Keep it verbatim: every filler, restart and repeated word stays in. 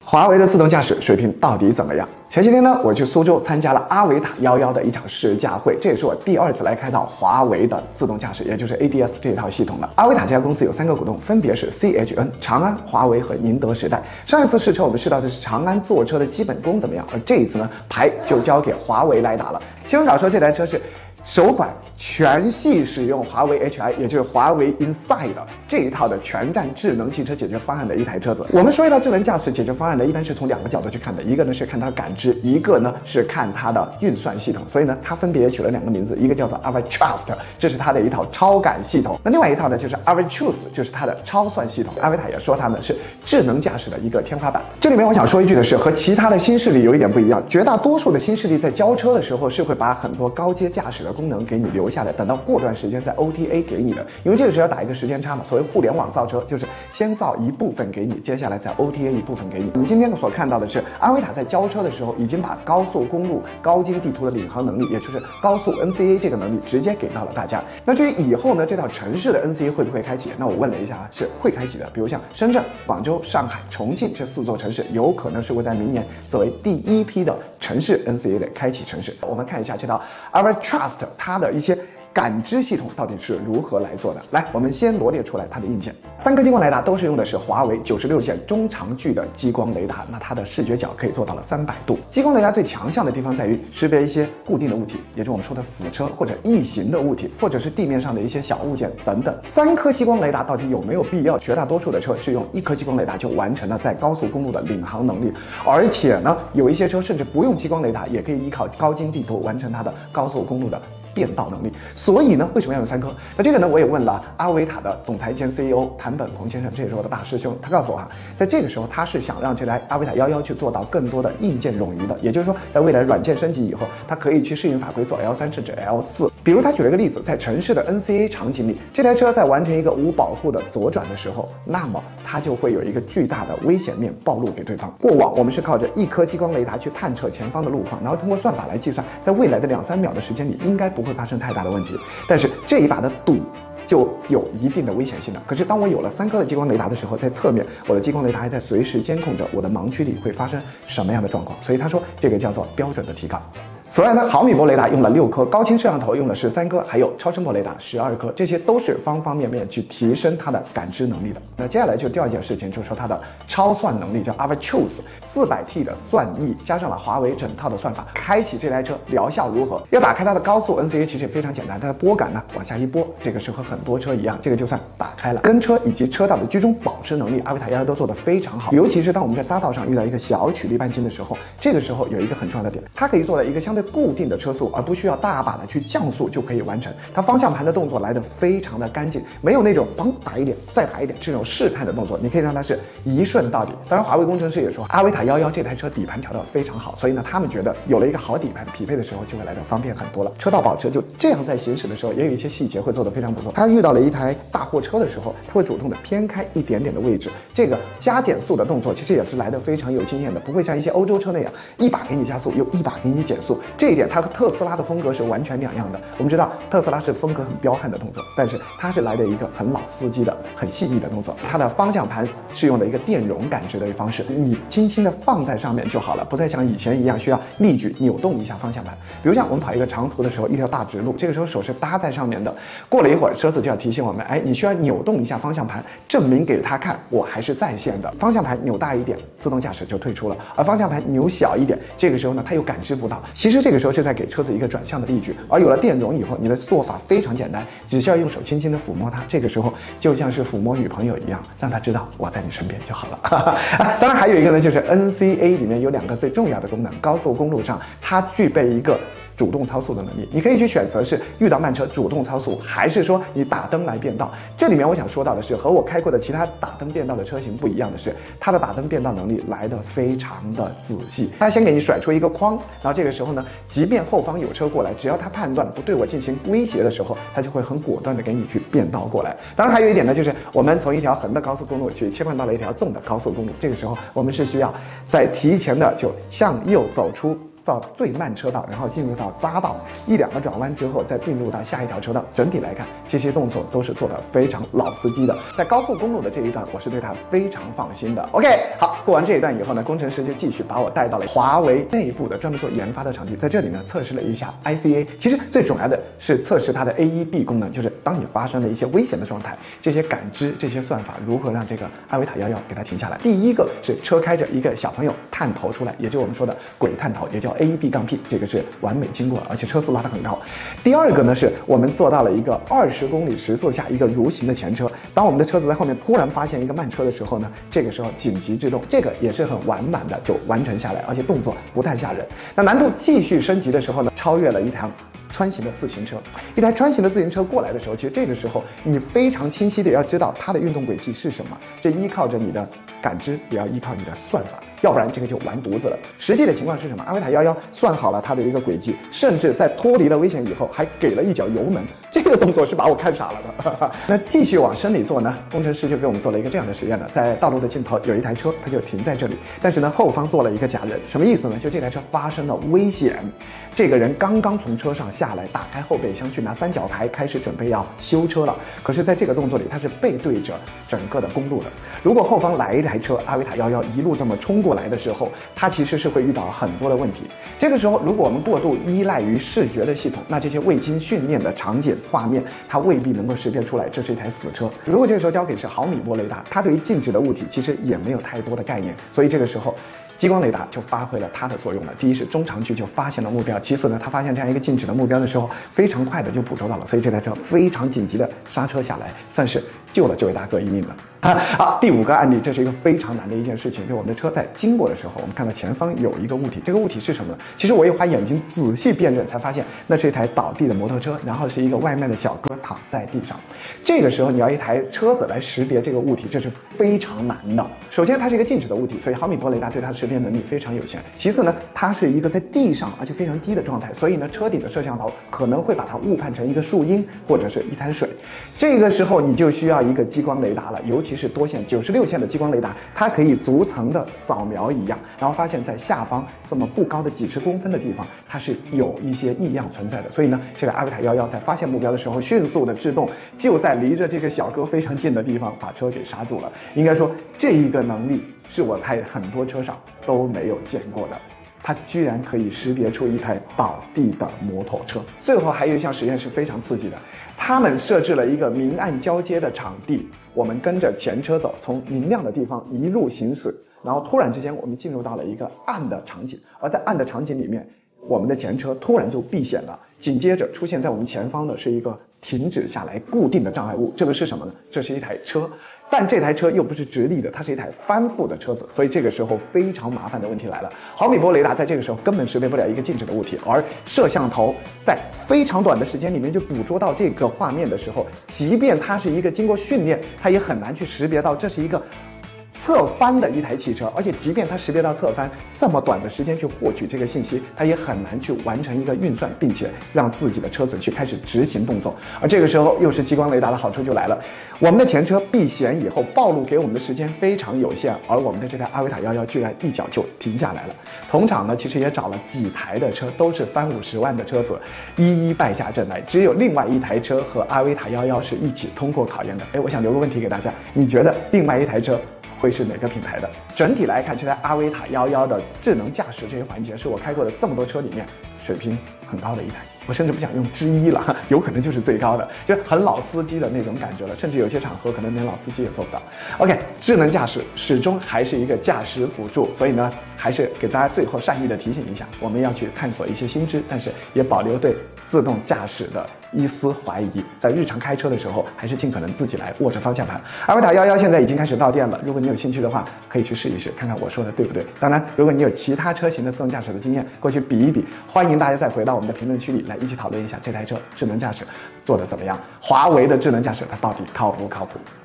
华为的自动驾驶水平到底怎么样？前些天呢，我去苏州参加了阿维塔幺幺的一场试驾会，这也是我第二次来开到华为的自动驾驶，也就是 A D S 这套系统了。阿维塔这家公司有三个股东，分别是 C H N、长安、华为和宁德时代。上一次试车我们试到的是长安做车的基本功怎么样，而这一次呢，牌就交给华为来打了。新闻稿说这台车是首款全系使用华为 H I， 也就是华为 Inside 这一套的全站智能汽车解决方案的一台车子。我们说一套智能驾驶解决方案呢，一般是从两个角度去看的，一个呢是看它的感知，一个呢是看它的运算系统。所以呢，它分别取了两个名字，一个叫做 AviTrust， 这是它的一套超感系统；那另外一套呢就是 AviChoose， 就是它的超算系统。阿维塔也说它们是智能驾驶的一个天花板。这里面我想说一句的是，和其他的新势力有一点不一样，绝大多数的新势力在交车的时候是会把很多高阶驾驶的功能给你留下来，等到过段时间在 O T A 给你的，因为这个是要打一个时间差嘛。所谓互联网造车，就是先造一部分给你，接下来再 O T A 一部分给你。我们今天所看到的是，阿维塔在交车的时候已经把高速公路高精地图的领航能力，也就是高速 N C A 这个能力直接给到了大家。那至于以后呢，这套城市的 N C A 会不会开启？那我问了一下啊，是会开启的。比如像深圳、广州、上海、重庆这四座城市，有可能是会在明年作为第一批的城市 N C A 的开启城市。我们看一下这套 AviTrust 它的一些感知系统到底是如何来做的？来，我们先罗列出来它的硬件。三颗激光雷达都是用的是华为九十六线中长距的激光雷达，那它的视觉角可以做到了三百度。激光雷达最强项的地方在于识别一些固定的物体，也就是我们说的死车或者异形的物体，或者是地面上的一些小物件等等。三颗激光雷达到底有没有必要？绝大多数的车是用一颗激光雷达就完成了在高速公路的领航能力，而且呢，有一些车甚至不用激光雷达，也可以依靠高精地图完成它的高速公路的变道能力。所以呢，为什么要用三颗？那这个呢，我也问了阿维塔的总裁兼 C E O 谭本鹏先生，这也是我的大师兄。他告诉我啊，在这个时候他是想让这台阿维塔幺幺去做到更多的硬件冗余的，也就是说，在未来软件升级以后，它可以去适应法规做 L 三甚至 L 四。比如他举了一个例子，在城市的 N C A 场景里，这台车在完成一个无保护的左转的时候，那么它就会有一个巨大的危险面暴露给对方。过往我们是靠着一颗激光雷达去探测前方的路况，然后通过算法来计算，在未来的两三秒的时间里，应该不会发生太大的问题。但是这一把的赌就有一定的危险性了。可是当我有了三颗的激光雷达的时候，在侧面我的激光雷达还在随时监控着我的盲区里会发生什么样的状况，所以他说这个叫做标准的提高。此外呢，毫米波雷达用了六颗，高清摄像头用了十三颗，还有超声波雷达十二颗，这些都是方方面面去提升它的感知能力的。那接下来就第二件事情，就是说它的超算能力，叫 AviChoose 四百 T 的算力，加上了华为整套的算法，开启这台车疗效如何？要打开它的高速 N C A 其实也非常简单，它的拨杆呢往下一拨，这个是和很多车一样，这个就算打开了。跟车以及车道的居中保持能力，阿维塔幺幺都做得非常好。尤其是当我们在匝道上遇到一个小曲率半径的时候，这个时候有一个很重要的点，它可以做到一个相对固定的车速，而不需要大把的去降速就可以完成。它方向盘的动作来得非常的干净，没有那种砰打一点再打一点这种试探的动作，你可以让它是一顺到底。当然，华为工程师也说，阿维塔幺幺这台车底盘调得非常好，所以呢，他们觉得有了一个好底盘，匹配的时候就会来得方便很多了。车道保持就这样在行驶的时候，也有一些细节会做得非常不错。他遇到了一台大货车的时候，他会主动的偏开一点点的位置，这个加减速的动作其实也是来得非常有经验的，不会像一些欧洲车那样一把给你加速，又一把给你减速。这一点它和特斯拉的风格是完全两样的。我们知道特斯拉是风格很彪悍的动作，但是它是来的一个很老司机的、很细腻的动作。它的方向盘是用的一个电容感知的方式，你轻轻的放在上面就好了，不再像以前一样需要力矩扭动一下方向盘。比如像我们跑一个长途的时候，一条大直路，这个时候手是搭在上面的，过了一会儿，车子就要提醒我们，哎，你需要扭动一下方向盘，证明给他看我还是在线的。方向盘扭大一点，自动驾驶就退出了；而方向盘扭小一点，这个时候呢，它又感知不到。其实这个时候是在给车子一个转向的力矩。而有了电容以后，你的做法非常简单，只需要用手轻轻的抚摸它，这个时候就像是抚摸女朋友一样，让她知道我在你身边就好了。当然还有一个呢，就是 N C A 里面有两个最重要的功能，高速公路上它具备一个主动超速的能力，你可以去选择是遇到慢车主动超速，还是说你打灯来变道。这里面我想说到的是，和我开过的其他打灯变道的车型不一样的是，它的打灯变道能力来得非常的仔细。它先给你甩出一个框，然后这个时候呢，即便后方有车过来，只要它判断不对我进行威胁的时候，它就会很果断的给你去变道过来。当然还有一点呢，就是我们从一条横的高速公路去切换到了一条纵的高速公路，这个时候我们是需要在提前的就向右走出到最慢车道，然后进入到匝道，一两个转弯之后再并入到下一条车道。整体来看，这些动作都是做的非常老司机的。在高速公路的这一段，我是对它非常放心的。OK， 好，过完这一段以后呢，工程师就继续把我带到了华为内部的专门做研发的场地，在这里呢测试了一下 I C A。其实最主要的是测试它的 A E B 功能，就是当你发生了一些危险的状态，这些感知、这些算法如何让这个阿维塔幺幺给它停下来。第一个是车开着一个小朋友探头出来，也就是我们说的鬼探头，也叫 A E B 杠 P， 这个是完美经过，而且车速拉得很高。第二个呢，是我们做到了一个二十公里时速下一个蠕行的前车。当我们的车子在后面突然发现一个慢车的时候呢，这个时候紧急制动，这个也是很完满的就完成下来，而且动作不太吓人。那难度继续升级的时候呢，超越了一辆穿行的自行车。一台穿行的自行车过来的时候，其实这个时候你非常清晰的要知道它的运动轨迹是什么，这依靠着你的感知，也要依靠你的算法，要不然这个就完犊子了。实际的情况是什么？阿维塔幺幺算好了它的一个轨迹，甚至在脱离了危险以后还给了一脚油门，这个动作是把我看傻了的。那继续往深里做呢，工程师就给我们做了一个这样的实验呢，在道路的尽头有一台车，它就停在这里，但是呢后方坐了一个假人，什么意思呢？就这台车发生了危险，这个人刚刚从车上下来，打开后备箱去拿三角台，开始准备要修车了。可是在这个动作里，他是背对着整个的公路的。如果后方来一台车，阿维塔幺幺一路这么冲过来的时候，它其实是会遇到很多的问题。这个时候，如果我们过度依赖于视觉的系统，那这些未经训练的场景画面，它未必能够识别出来这是一台死车。如果这个时候交给是毫米波雷达，它对于静止的物体其实也没有太多的概念，所以这个时候激光雷达就发挥了它的作用了。第一是中长距就发现了目标，其次呢，它发现这样一个静止的目标的时候，非常快的就捕捉到了，所以这台车非常紧急的刹车下来，算是救了这位大哥一命了。好，第五个案例，这是一个非常难的一件事情，就是我们的车在经过的时候，我们看到前方有一个物体，这个物体是什么呢？其实我也花眼睛仔细辨认，才发现那是一台倒地的摩托车，然后是一个外卖的小哥躺在地上。这个时候你要一台车子来识别这个物体，这是非常难的。首先它是一个静止的物体，所以毫米波雷达对它的识别能力非常有限。其次呢，它是一个在地上而且非常低的状态，所以呢，车底的摄像头可能会把它误判成一个树荫或者是一滩水。这个时候你就需要一个激光雷达了，尤其是多线九十六线的激光雷达，它可以逐层的扫描一样，然后发现在下方这么不高的几十公分的地方，它是有一些异样存在的。所以呢，这个阿维塔幺幺在发现目标的时候，迅速的制动，就在离着这个小哥非常近的地方把车给刹住了。应该说，这一个能力是我在很多车上都没有见过的。它居然可以识别出一台倒地的摩托车。最后还有一项实验是非常刺激的，他们设置了一个明暗交接的场地，我们跟着前车走，从明亮的地方一路行驶，然后突然之间我们进入到了一个暗的场景，而在暗的场景里面，我们的前车突然就避险了，紧接着出现在我们前方的是一个停止下来固定的障碍物，这个是什么呢？这是一台车。但这台车又不是直立的，它是一台翻覆的车子，所以这个时候非常麻烦的问题来了。毫米波雷达在这个时候根本识别不了一个静止的物体，而摄像头在非常短的时间里面就捕捉到这个画面的时候，即便它是一个经过训练，它也很难去识别到这是一个侧翻的一台汽车，而且即便它识别到侧翻，这么短的时间去获取这个信息，它也很难去完成一个运算，并且让自己的车子去开始执行动作。而这个时候又是激光雷达的好处就来了，我们的前车避险以后暴露给我们的时间非常有限，而我们的这台阿维塔幺幺居然一脚就停下来了。同场呢其实也找了几台的车，都是三五十万的车子，一一败下阵来，只有另外一台车和阿维塔幺幺是一起通过考验的。哎，我想留个问题给大家，你觉得另外一台车会是哪个品牌的？整体来看，这台阿维塔幺幺的智能驾驶这些环节是我开过的这么多车里面水平很高的一台，我甚至不想用之一了，有可能就是最高的，就是很老司机的那种感觉了，甚至有些场合可能连老司机也做不到。OK， 智能驾驶始终还是一个驾驶辅助，所以呢，还是给大家最后善意的提醒一下，我们要去探索一些新知，但是也保留对自动驾驶的一丝怀疑，在日常开车的时候，还是尽可能自己来握着方向盘。阿维塔幺幺现在已经开始到店了，如果你有兴趣的话，可以去试一试，看看我说的对不对。当然，如果你有其他车型的自动驾驶的经验，过去比一比，欢迎大家再回到我们的评论区里来一起讨论一下这台车智能驾驶做得怎么样，华为的智能驾驶它到底靠不靠谱。